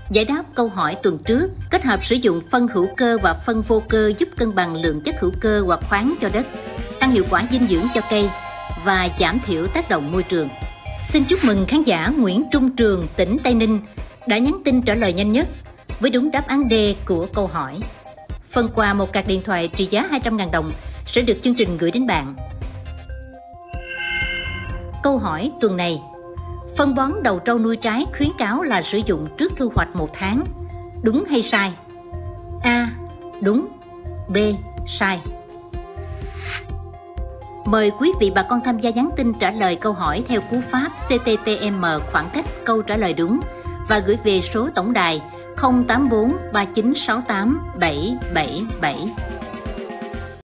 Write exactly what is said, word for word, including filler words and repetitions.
Giải đáp câu hỏi tuần trước, kết hợp sử dụng phân hữu cơ và phân vô cơ giúp cân bằng lượng chất hữu cơ hoặc khoáng cho đất, tăng hiệu quả dinh dưỡng cho cây và giảm thiểu tác động môi trường. Xin chúc mừng khán giả Nguyễn Trung Trường, tỉnh Tây Ninh đã nhắn tin trả lời nhanh nhất với đúng đáp án D của câu hỏi. Phần quà một card điện thoại trị giá hai trăm nghìn đồng sẽ được chương trình gửi đến bạn. Câu hỏi tuần này: phân bón đầu trâu nuôi trái khuyến cáo là sử dụng trước thu hoạch một tháng, đúng hay sai? A. Đúng. B. Sai. Mời quý vị bà con tham gia nhắn tin trả lời câu hỏi theo cú pháp xê tê tê em khoảng cách câu trả lời đúng và gửi về số tổng đài không tám bốn ba chín sáu tám bảy bảy bảy.